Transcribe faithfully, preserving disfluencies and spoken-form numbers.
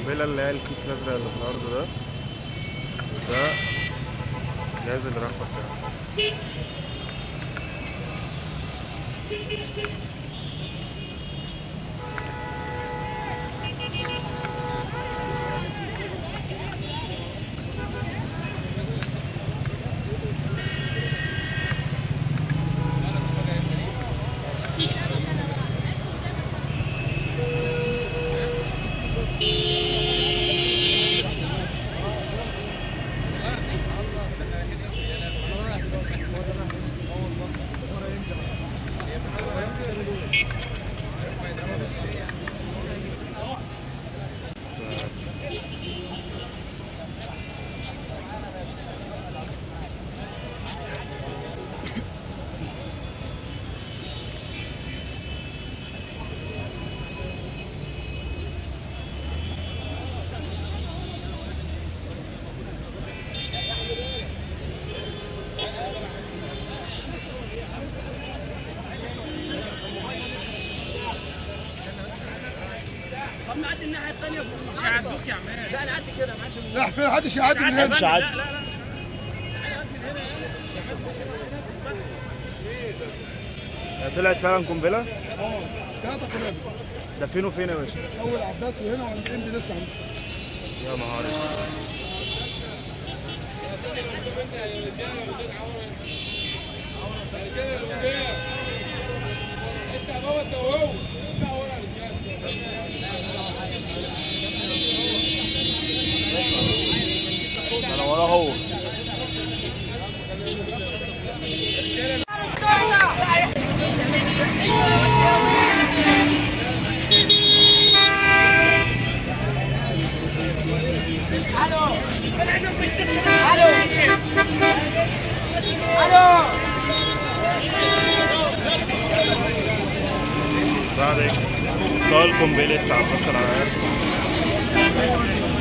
القنبله اللي هي الكيس الازرق اللي في الارض ده، وده نازل رفع كده. طب نعدي الناحية الثانية. مش هيعدوك يا عماد. لا نعدي كده نعدي. لا في محدش يعدي من هنا. مش هعدي. لا لا لا. طلعت فعلا قنبله؟ اه ثلاثة قنابل. ده فين وفين يا باشا؟ اول عباس وهنا والانبي لسه عند. يا نهار اسود. انا وراه هو. بعد ابطال قنبله عباس العقاد.